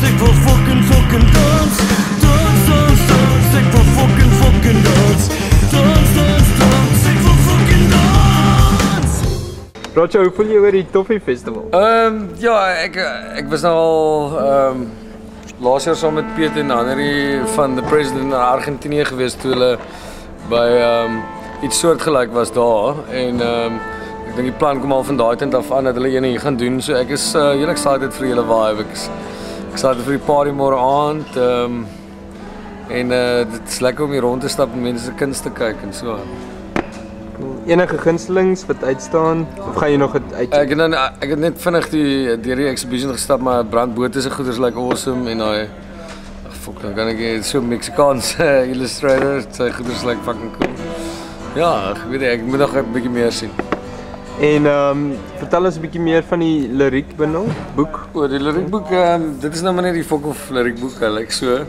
ik wil fucking dans. Dans, dans, dans, ik wil fucking dans. Dans, dans, dans, ik wil fucking dans. Roger, hoe voel je oor die Toffee Festival? Ja, ek was nou al laas jaar saam met Piet en Henry van The President na Argentinië gewees toe hulle by iets soortgelyk was daar en ek dink die plan kom al van daai tyd af aan dat hulle een hier gaan doen. So ek is heel excited vir julle vibe. Ek is excited vir die party môre aand. En dit is lekker om hier rond te stap en mense se kuns te kyk en so. Enige gunstelings wat uitstaan of gaan jy nog uit? Ek het net vinnig deur die exhibition gestap, maar Brandbote se goeders like awesome en daai dan kan ek so Mexicaanse illustrator, sy goeders like fucking cool. Ja, ek weet ek moet nog 'n bietjie meer sien. En vertel ons 'n bietjie meer van die liriekbundel, boek. O, die liriekboek, dit is nou maar net die fok of liriekboek, like so.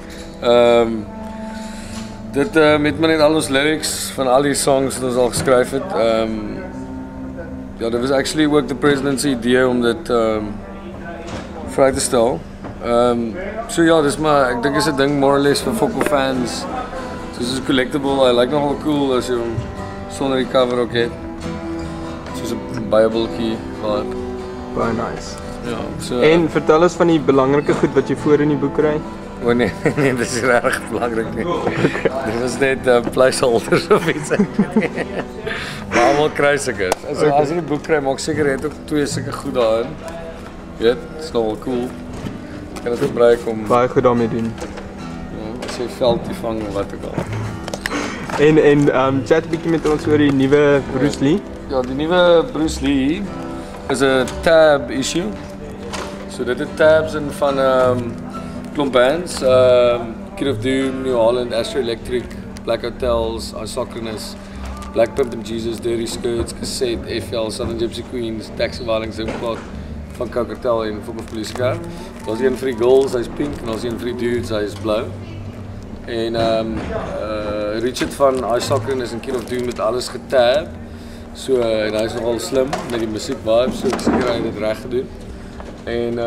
Dit met maar net al ons lyrics van al die songs wat ons al geskryf het. Ja, dit was actually ook the president's idee om dit vry te stel. So ja, dis maar ek dink is 'n ding more or less vir Fokol fans. Soos 'n collectible, I like nogal cool as jy hom sonder die cover ook het. Soos 'n Bybeltjie vibe. Baie nice. Ja, so En vertel ons van die belangrike goed wat jy voor in die boek kry. O nee, nee, dit is regtig belangrik nie. Dit was net placeholders of iets. Maar almal kry sulke. As jy die boek kry, maak seker jy het ook 2 sulke goed daarin. Weet, dit is nogal cool. Jy kan dit gebruik om Baie goed daarmee doen. ja, as jy veldjie vang of wat ook al. En chat 'n bietjie met ons oor die nuwe Bruce Lee. Ja, die nuwe Bruce Lee is 'n tab issue. So dit het tabs in van klomp bands, Kid of Doom, New Holland, Astro Electric, Black Hotels, Isocronus, Black Pimp and Jesus, Dirty Skirts, Cassette, FL, Southern Gypsy Queens, Taxi Violence, Zimplot, van Cocktail en Fok of Police Car. Daar's een vir die girls, hy's pink, en daar's een vir die dudes, hy's blou. En Richard van Isocronus en Kid of Doom het alles getab. So en hy's nogal slim met die musiek vibes, so ek seker hy het dit reg gedoen. En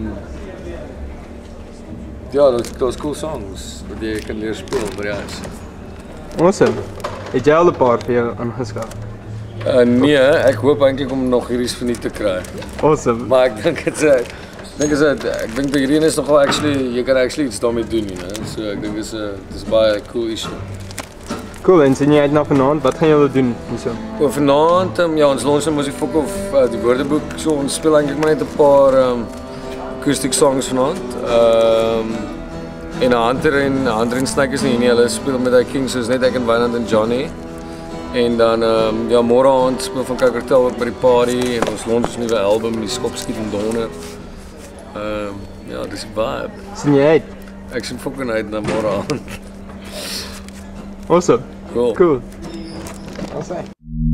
ja, dat is cool songs wat jy kan leer speel by die huis. Awesome. Het jy al 'n paar vir jou aangeskaf? Nee, ek hoop eintlik om nog hierdie verniet te kry. Awesome. Maar ek dink ek dink by hierdie is nogal actually jy kan actually iets daarmee doen, né? So ek dink dis baie cool issue. Cool, en sien jy uit na vanaand? Wat gaan julle doen hierso? Oor vanaand, ja, ons launch ons die Fok of die woordeboek. So ons speel eintlik maar net 'n paar acoustic songs vanaand. En Hunter en Snake is nie, hulle speel met die Kings, soos net ek en Wynand en Johnny. En dan ja, môre aand speel van Cocktail ook by die party en ons launch ons nuwe album, die Skopskiet en Donder. Ja, dis vibe. Sien jy uit? Ek sien fucking uit na môre aand. Awesome. Cool. Cool. Awesome.